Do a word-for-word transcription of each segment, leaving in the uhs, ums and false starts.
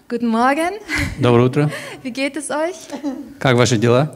Guten Morgen. Доброе утро. Wie geht es euch? Как ваши дела?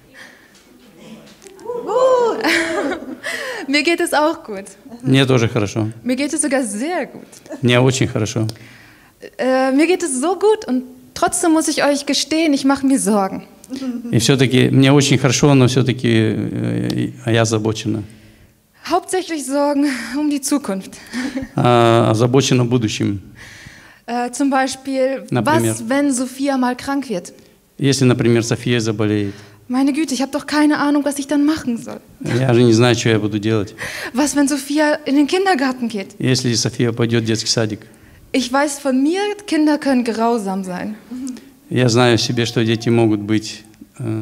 Gut. Mir geht es auch gut. Мне тоже хорошо. Mir geht es sogar sehr gut. Мне очень хорошо. Äh, mir geht es so gut und trotzdem muss ich euch gestehen, ich mache mir Sorgen. И все-таки мне очень хорошо, но все-таки я озабочена. Hauptsächlich Sorgen um die Zukunft. А, озабочена будущим. Äh, zum Beispiel, Например? was, wenn Sophia mal krank wird? Если, например, София заболеет, Meine Güte, ich habe doch keine Ahnung, was ich dann machen soll. я же не знаю, что я буду делать. Was, wenn Sophia in den Kindergarten geht? Если София пойдет в детский садик, Ich weiß von mir, Kinder können grausam sein. я знаю в себе, что дети могут быть э,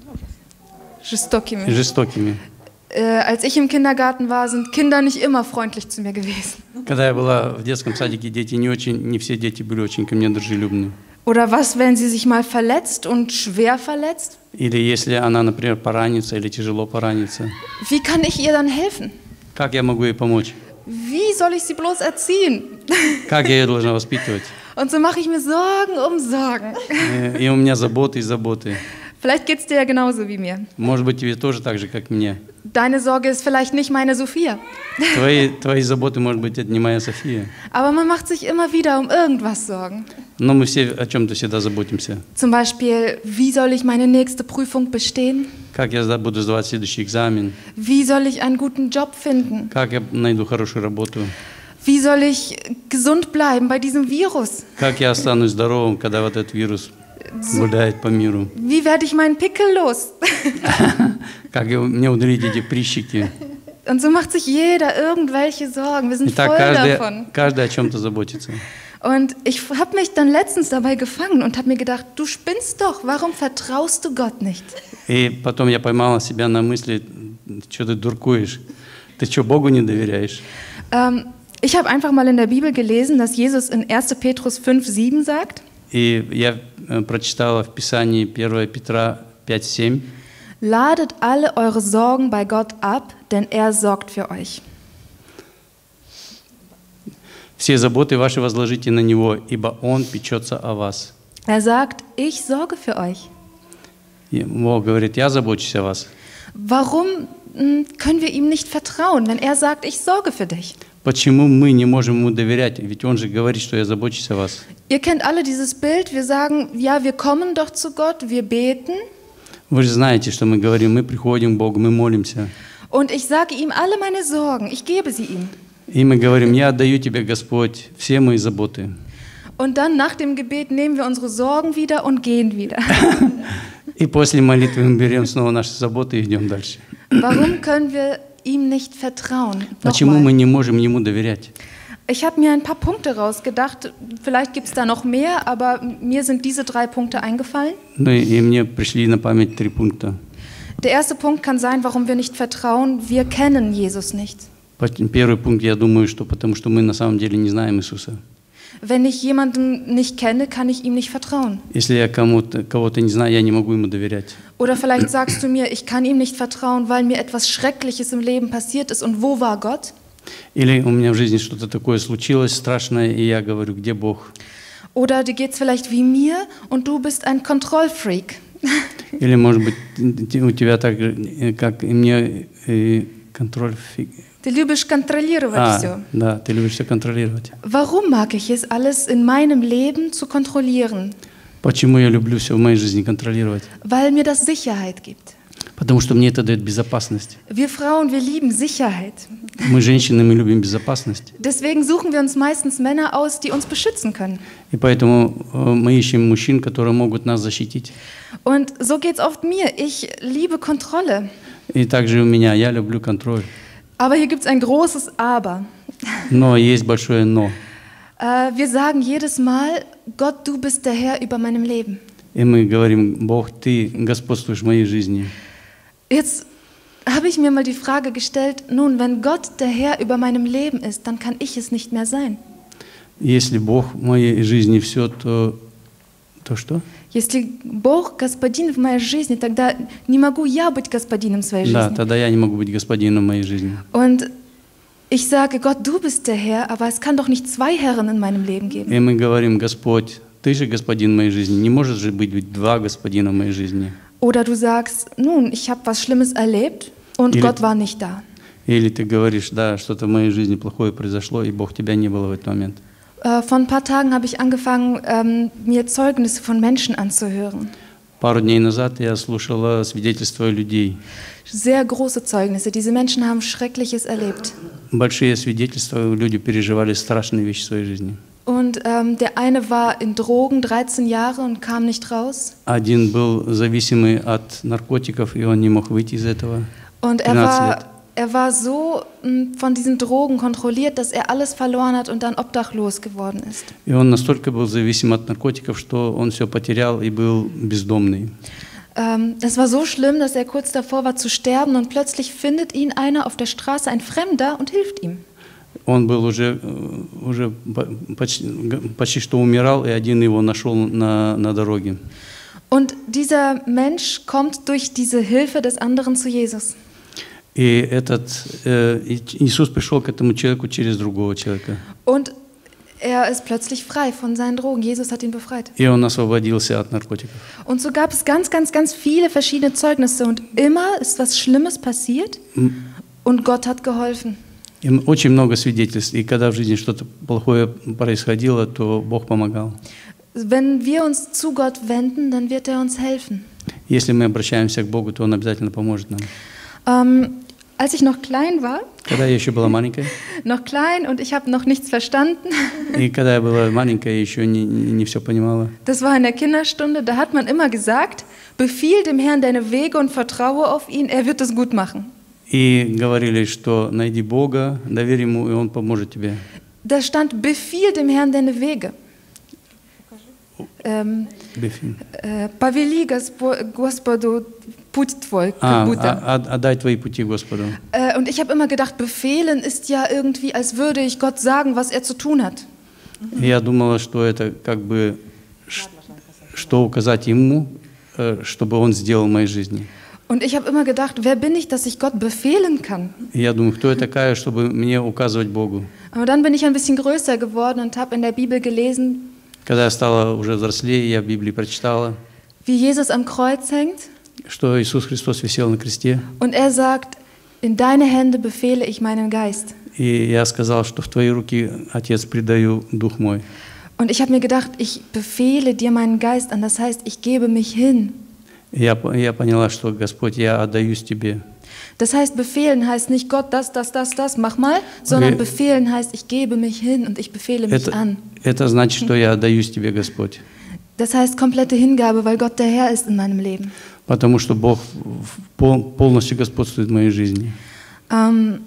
Жестокими. жестокими. Äh, als ich im Kindergarten war, sind Kinder nicht immer freundlich zu mir gewesen. Когда я была в детском садике, дети не очень, не все дети были очень ко мне дружелюбны. Oder was, wenn sie sich mal verletzt und schwer verletzt? Или если она, например, поранится или тяжело поранится, Wie kann ich ihr dann helfen? как я могу ей помочь? Wie soll ich sie bloß erziehen? Как я ее должна воспитывать? Und so mache ich mir Sorgen um Sorgen. И у меня заботы и заботы. Vielleicht geht es dir ja genauso wie mir. Может быть, тебе тоже так же, как мне. Deine Sorge ist vielleicht nicht meine Sophia. Твои, твои заботы, может быть, это не моя София. Aber man macht sich immer wieder um irgendwas Sorgen. Но мы все о чем-то всегда заботимся. Zum Beispiel, wie soll ich meine nächste Prüfung bestehen? Как я буду сдавать следующий экзамен? Wie soll ich einen guten Job finden? Как я найду хорошую работу? Wie soll ich gesund bleiben bei diesem Virus? Как я останусь здоровым, когда вот этот вирус гуляет по миру? Wie werde ich meinen Pickel los? Как мне удалить эти прыщики? Und so macht sich jeder irgendwelche Sorgen. Wir sind И так voll каждый, davon. каждый о чем-то заботится. Und ich habe mich dann letztens dabei gefangen und habe mir gedacht, du spinnst doch, warum vertraust du Gott nicht? И потом я поймала себя на мысли, что ты дуркуешь? Ты что, Богу не доверяешь? Ähm, ich habe einfach mal in der Bibel gelesen, dass Jesus in erster Petrus fünf sieben sagt, И я э, прочитала в Писании первое Петра пять семь. ladet alle eure Sorgen bei Gott ab, denn er sorgt für euch. Все заботы ваши возложите на Него, ибо Он печется о вас. Er sagt, ich sorge für euch. И Бог говорит, я забочусь о вас. Warum mh, können wir ihm nicht vertrauen, wenn er sagt, ich sorge für dich? Почему мы не можем Ему доверять? Ведь Он же говорит, что я забочусь о вас. Ihr kennt alle dieses Bild, wir sagen, ja, wir kommen doch zu Gott, wir beten. Вы же знаете, что мы говорим, мы приходим к Богу, мы молимся. Und ich sage ihm alle meine Sorgen, ich gebe sie ihm. И мы говорим, я отдаю Тебе, Господь, все мои заботы. Und dann nach dem Gebet nehmen wir unsere Sorgen wieder und gehen wieder. И после молитвы мы берем снова наши заботы и идем дальше. Warum können wir ihm nicht vertrauen? Почему Nochmal. мы не можем Ему доверять? Ich habe mir ein paar Punkte rausgedacht. Vielleicht gibt es da noch mehr, aber mir sind diese drei Punkte eingefallen. Ну и, и мне пришли на память три пункта. Der erste Punkt kann sein, warum wir nicht vertrauen. Wir kennen Jesus nicht. Первый пункт, я думаю, что потому что мы на самом деле не знаем Иисуса. Wenn ich jemanden nicht kenne, kann ich ihm nicht vertrauen. Если я кому-то, кого-то не знаю, я не могу Ему доверять. Oder vielleicht sagst du mir, ich kann ihm nicht vertrauen, weil mir etwas Schreckliches im Leben passiert ist. Und wo war Gott? Или у меня в жизни что-то такое случилось страшное, и я говорю, где Бог? Oder dir geht es vielleicht wie mir und du bist ein Kontrollfreak. Или, может быть, у тебя так, как и мне, контроль... Du любишь контролировать А, все. да, ты любишь все контролировать. Warum mag ich es, alles in meinem Leben zu kontrollieren? Почему я люблю все в моей жизни контролировать? Weil mir das Sicherheit gibt. Потому что мне это дает безопасность. Wir Frauen, wir lieben Sicherheit. Мы, женщины, мы любим безопасность. Deswegen suchen wir uns meistens Männer aus, die uns beschützen können. И поэтому мы ищем мужчин, которые могут нас защитить. Und so geht es oft mir. Ich liebe Kontrolle. И также у меня, я люблю контроль. Aber hier gibt es ein großes Aber. Но есть большое «но». Äh, wir sagen jedes Mal, Gott, du bist der Herr über meinem Leben. И мы говорим, Бог, Ты господствуешь в моей жизни. Jetzt habe ich mir mal die Frage gestellt, nun, wenn Gott der Herr über meinem Leben ist, dann kann ich es nicht mehr sein. Если Бог в моей жизни все, то, то что? Если Бог господин в моей жизни, тогда не могу я быть господином своей жизни. Да, тогда я не могу быть господином моей жизни. Und ich sage, Gott, du bist der Herr, aber es kann doch nicht zwei Herren in meinem Leben geben. И мы говорим, Господь, ты же господин моей жизни. Не может же быть ведь два господина в моей жизни. Oder du sagst, nun, ich habe was Schlimmes erlebt und Или- Gott war nicht da. Или ты говоришь, да, что-то в моей жизни плохое произошло, и Бог тебя не было в этот момент. Äh, vor ein paar Tagen habe ich angefangen, ähm, mir Zeugnisse von Menschen anzuhören. Пару дней назад я слушала свидетельства людей. Sehr große Zeugnisse. Diese Menschen haben Schreckliches erlebt. Большие свидетельства, люди переживали страшные вещи в своей жизни. Und ähm, der eine war in Drogen dreizehn Jahre und kam nicht raus. Один был зависимый от наркотиков, и он не мог выйти из этого. Und er dreizehn war, лет. er war so mh, von diesen Drogen kontrolliert, dass er alles verloren hat und dann obdachlos geworden ist. И он настолько был зависим от наркотиков, что он все потерял и был бездомный. Ähm, das war so schlimm, dass er kurz davor war zu sterben und plötzlich findet ihn einer auf der Straße, ein Fremder, und hilft ihm. Он был уже, э, уже по- почти, почти что умирал, и один его нашел на, на дороге. Und dieser Mensch kommt durch diese Hilfe des anderen zu Jesus. И этот э, и Иисус пришел к этому человеку через другого человека. Und er ist plötzlich frei von seinen Drogen. Jesus hat ihn befreit. И он освободился от наркотиков. Und so gab es ganz, ganz, ganz viele verschiedene Zeugnisse. Und immer ist was Schlimmes passiert und Gott hat geholfen. И очень много свидетельств. И когда в жизни что-то плохое происходило, то Бог помогал. Wenn wir uns zu Gott wenden, dann wird er uns helfen. Если мы обращаемся к Богу, то Он обязательно поможет нам. Ähm, als ich noch klein war, Когда я еще была маленькая, noch klein und ich habe noch nichts verstanden, и когда я была маленькая, я еще не, не, не все понимала. das war in der Kinderstunde, da hat man immer gesagt, befiehl dem Herrn deine Wege und vertraue auf ihn, er wird es gut machen. И говорили, что найди Бога, доверь Ему, и Он поможет тебе. Da stand, befiehl dem Herrn deine Wege. Ähm, Бефим. äh, Повели Госпо- Господу путь твой, как А, будто. а- а- отдай твои пути Господу. Äh, und ich habe immer gedacht, befehlen ist ja irgendwie, als würde ich Gott sagen, was er zu tun hat. И я думала, что это как бы, ш- что указать Ему, э, чтобы Он сделал в моей жизни. Und ich habe immer gedacht, wer bin ich, dass ich Gott befehlen kann? И я думаю, кто я такая, чтобы мне указывать Богу. Aber dann bin ich ein bisschen größer geworden und habe in der Bibel gelesen, Когда я стала уже взрослее, я в Библии прочитала, wie Jesus am Kreuz hängt что Иисус Христос висел на кресте, und er sagt, in deine Hände befehle ich meinen Geist. и я сказал, что в Твои руки, Отец, предаю Дух мой. Und ich habe mir gedacht, ich befehle dir meinen Geist an, das heißt, ich gebe mich hin. И я, по- я поняла, что, Господь, я отдаюсь Тебе. Das heißt, befehlen heißt nicht Gott, das, das, das, das, mach mal, sondern Wir- befehlen heißt, ich gebe mich hin und ich befehle mich Это, an. это значит, что я отдаюсь Тебе, Господь. Das heißt komplette Hingabe, weil Gott der Herr ist in meinem Leben. Потому что Бог в- пол- полностью господствует в моей жизни. Ähm,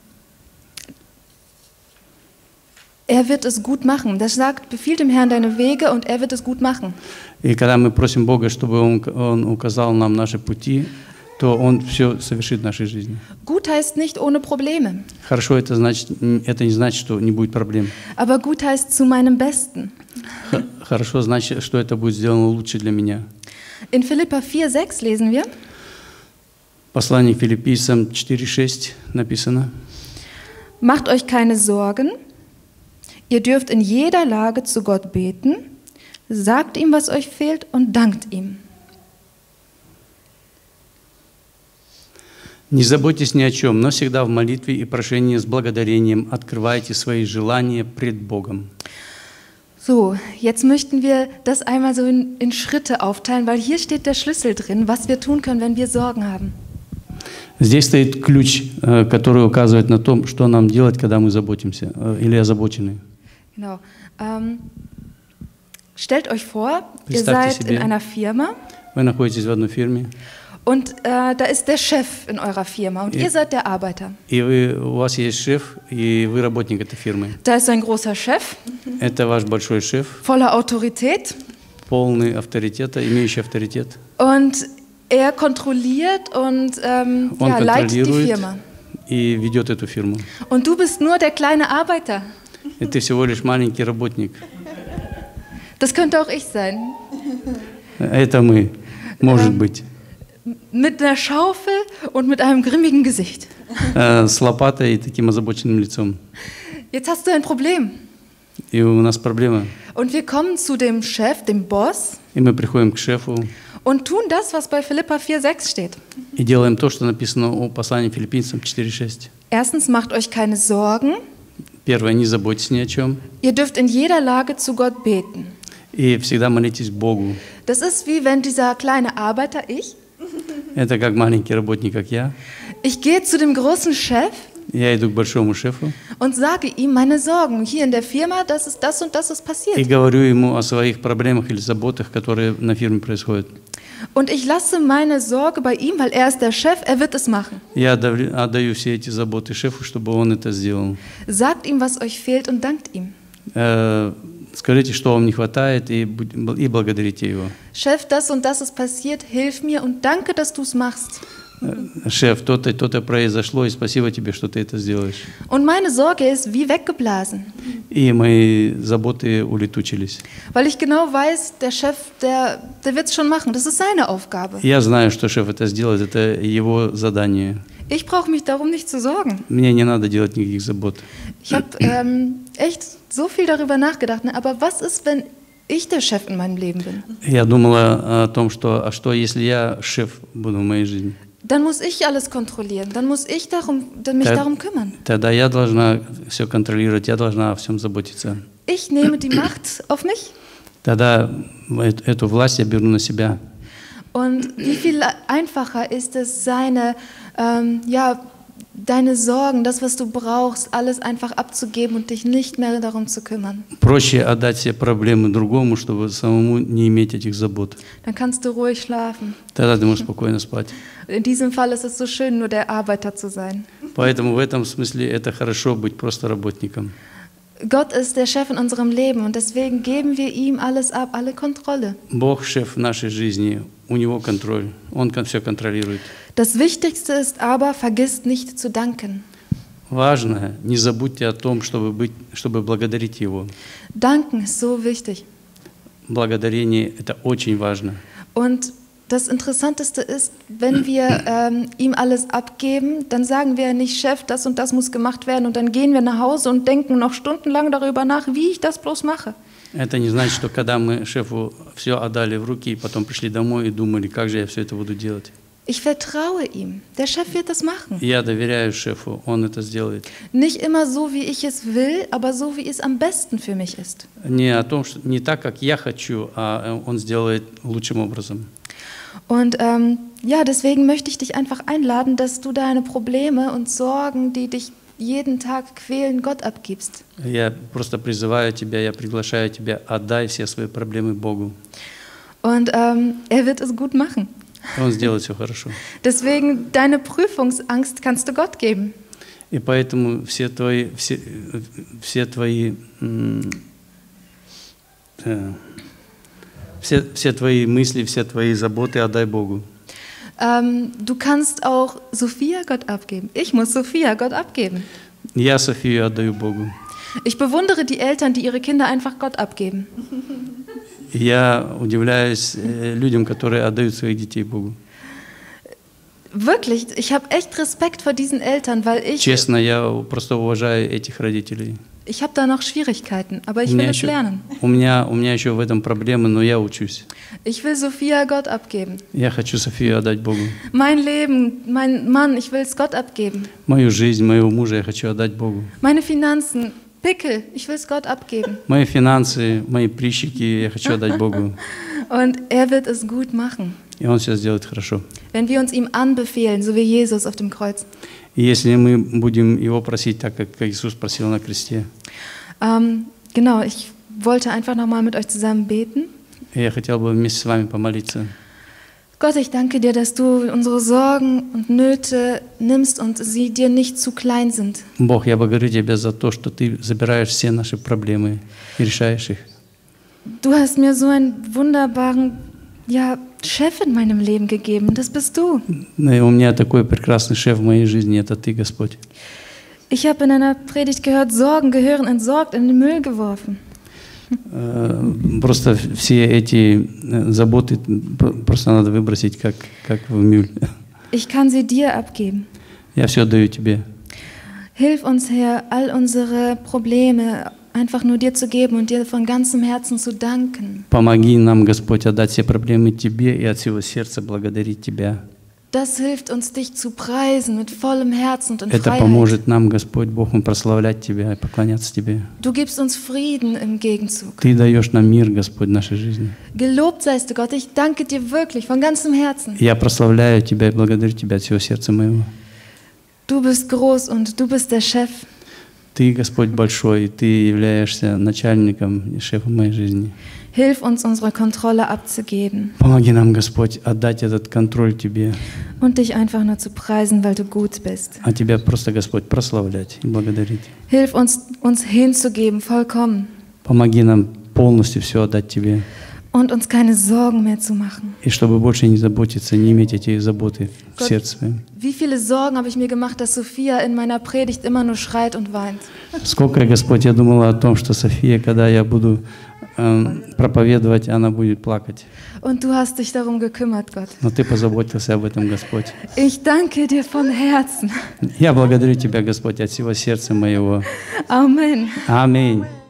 er wird es gut machen. Das sagt, befiehl dem Herrn deine Wege und er wird es gut machen. И когда мы просим Бога, чтобы Он, Он указал нам наши пути, то Он все совершит в нашей жизни. Gut heißt nicht ohne Probleme, Хорошо, это, значит, это не значит, что не будет проблем. aber gut heißt zu meinem Besten. Х- Хорошо значит, что это будет сделано лучше для меня. In Philipper vier sechs lesen wir, Послание к Филиппийцам четыре шесть написано. macht euch keine Sorgen, ihr dürft in jeder Lage zu Gott beten, sagt ihm, was euch fehlt und dankt ihm. Не заботьтесь ни о чем, но всегда в молитве и прошении с благодарением открывайте свои желания пред Богом. So, jetzt möchten wir das einmal so in, in Schritte aufteilen, weil hier steht der Schlüssel drin, was wir tun können, wenn wir Sorgen haben. Здесь стоит ключ, э, который указывает на то, что нам делать, когда мы заботимся э, или озабочены. Genau. Ähm, stellt euch vor, ihr Представьте seid себе. in einer Firma Вы находитесь в одной фирме, und äh, da ist der Chef in eurer Firma und Ja. ihr seid der Arbeiter. и вы, у вас есть шеф, и вы работник этой фирмы. Da ist ein großer Chef, Это ваш большой шеф, voller Autorität полный авторитета, имеющий авторитет. und er kontrolliert und ähm, Он ja, leitet die контролирует Firma. и ведет эту фирму. Und du bist nur der kleine Arbeiter. И ты всего лишь маленький работник. Das könnte auch ich sein. Это мы, может быть. Mit einer Schaufel und mit einem grimmigen Gesicht. Э, С лопатой и таким озабоченным лицом. Jetzt hast du ein Problem. И у нас проблема. Und wir kommen zu dem Chef, dem Boss, и мы приходим к шефу und tun das, was bei Philipper vier sechs steht. и делаем то, что написано в послании Филиппийцам четыре шесть. Erstens, macht euch keine Sorgen. Первое, не заботьтесь ни о чем. Ihr dürft in jeder Lage zu Gott beten. И всегда молитесь Богу. Das ist wie wenn dieser kleine Arbeiter, ich, Это как маленький работник, как я. ich gehe zu dem großen Chef Я иду к большому шефу und sage ihm meine Sorgen. Hier in der Firma, das ist das und das ist и passiert. говорю ему о своих проблемах или заботах, которые на фирме происходят. Und ich lasse meine Sorge bei ihm, weil er ist der Chef, er wird es machen. Я отдаю, отдаю все эти заботы шефу, чтобы он это сделал. Sagt ihm, was euch fehlt und dankt ihm. Э, Скажите, что вам не хватает, и, будь- и благодарите его. Chef, das und das ist passiert, hilf mir und danke, dass du es machst. Э, Шеф, то-то, то-то произошло, и спасибо тебе, что ты это сделаешь. Und meine Sorge ist wie weggeblasen, И мои заботы улетучились. weil ich genau weiß, der Chef, der, der wird es schon machen. Das ist seine Aufgabe. Я знаю, что шеф это сделает, это его задание. Ich brauche mich darum nicht zu sorgen. Мне не надо делать никаких забот. Ich habe ähm, echt so viel darüber nachgedacht. Ne? Aber was ist, wenn ich der Chef in meinem Leben bin? Я думала о том, что, а что если я шеф буду в моей жизни? Dann muss ich alles kontrollieren. Dann muss ich darum, mich Да. darum kümmern. Тогда я должна все контролировать, я должна о всем заботиться. Ich nehme die Macht auf mich. Тогда эт- эту власть я беру на себя. Und wie viel einfacher ist es, seine, ähm, ja, deine Sorgen, das, was du brauchst, alles einfach abzugeben und dich nicht mehr darum zu kümmern. Проще отдать все проблемы другому, чтобы самому не иметь этих забот. Dann kannst du ruhig schlafen. Тогда ты можешь спокойно спать. In diesem Fall ist es so schön, nur der Arbeiter zu sein. Поэтому в этом смысле это хорошо быть просто работником. Gott ist der Chef in unserem Leben und deswegen geben wir ihm alles ab, alle Kontrolle. Бог шеф в нашей жизни, у него контроль, он все контролирует. Das Wichtigste ist aber, vergisst nicht zu danken. Важно, не забудьте о том, чтобы, быть, чтобы благодарить Его. Danken ist so wichtig. Благодарение – это очень важно. Und das Interessanteste ist, wenn wir ähm, ihm alles abgeben, dann sagen wir nicht, Chef, das und das muss gemacht werden und dann gehen wir nach Hause und denken noch stundenlang darüber nach, wie ich das bloß mache. Это не значит, что когда мы шефу все отдали в руки, и потом пришли домой и думали, как же я все это буду делать. Ich vertraue ihm. Der Chef wird das machen. Я доверяю шефу, он это сделает. Nicht immer so, wie ich es will, aber so, wie es am besten für mich ist. Не о том, что, не так, как я хочу, а он сделает лучшим образом. Und ähm, ja, deswegen möchte ich dich einfach einladen, dass du deine Probleme und Sorgen, die dich jeden Tag quälen, Gott abgibst. Я просто призываю тебя, я приглашаю тебя, отдай все свои проблемы Богу. Und ähm, er wird es gut machen. Он сделает все хорошо. Deswegen, deine Prüfungsangst kannst du Gott geben. И поэтому все твои, все, все твои, м, э, все, все твои мысли, все твои заботы отдай Богу. Ähm, du kannst auch Sophia Gott abgeben. Ich muss Sophia Gott abgeben. Я Софию отдаю Богу. Ich bewundere die Eltern, die ihre Kinder einfach Gott abgeben. Я удивляюсь э, людям, которые отдают своих детей Богу. Wirklich, ich habe echt Respekt vor diesen Eltern, weil ich, Честно, я просто уважаю этих родителей. ich habe da noch Schwierigkeiten, aber ich У will меня, es еще, lernen. у, меня, у меня еще в этом проблемы, но я учусь. Ich will Sophia Gott abgeben. Я хочу Софию отдать Богу. Mein Leben, mein Mann, ich will es Gott abgeben. Мою жизнь, моего мужа я хочу отдать Богу. Meine Finanzen, Pickel, ich will es Gott abgeben. Мои финансы, мои прыщики я хочу отдать Богу. Und er wird es gut machen, И Он все сделает хорошо. wenn wir uns ihm anbefehlen, so wie Jesus auf dem Kreuz. И если мы будем Его просить так, как Иисус просил на кресте. Ähm, genau, ich wollte einfach nochmal mit euch zusammen beten. И я хотел бы вместе с вами помолиться. Gott, ich danke dir, dass du unsere Sorgen und Nöte nimmst und sie dir nicht zu klein sind. Бог, я благодарю Тебя за то, что Ты забираешь все наши проблемы и решаешь их. Du hast mir so einen wunderbaren, ja, Chef in meinem Leben gegeben. Das bist du. И у меня такой прекрасный шеф в моей жизни, это Ты, Господь. Ich habe in einer Predigt gehört, Sorgen gehören entsorgt in den Müll geworfen. Просто все эти заботы просто надо выбросить, как, как в мюль. Ich kann sie dir abgeben. Я все отдаю Тебе. Hilf uns, Herr, all unsere Probleme einfach nur dir zu geben und dir von ganzem Herzen zu danken. Помоги нам, Господь, отдать все проблемы Тебе и от всего сердца благодарить Тебя. Das hilft uns, dich zu preisen mit vollem Herzen und in Это Freiheit. поможет нам, Господь Бог, мы прославлять Тебя и поклоняться Тебе. Du gibst uns Frieden im Gegenzug. Ты даешь нам мир, Господь, в нашей жизни. Gelobt seist du, Gott. Ich danke dir wirklich von ganzem Herzen. Я прославляю Тебя и благодарю Тебя от всего сердца моего. Du bist groß und du bist der Chef. Ты, Господь, большой, и Ты являешься начальником и шефом моей жизни. Hilf uns, unsere Kontrolle abzugeben Помоги нам, Господь, отдать этот контроль Тебе, und dich einfach nur zu preisen, weil du gut bist. а Тебя просто, Господь, прославлять и благодарить. Hilf uns, uns hinzugeben, vollkommen, Помоги нам полностью все отдать Тебе, und uns keine Sorgen mehr zu machen. и чтобы больше не заботиться, не иметь эти заботы в Gott, сердце своем. Wie viele Sorgen habe ich mir gemacht, dass Sophia in meiner Predigt immer nur schreit und weint. Сколько, Господь, я думала о том, что София, когда я буду э, проповедовать, она будет плакать. Und du hast dich darum gekümmert, Gott. Но Ты позаботился об этом, Господь. Ich danke dir von Herzen. Я благодарю Тебя, Господь, от всего сердца моего. Amen. Аминь.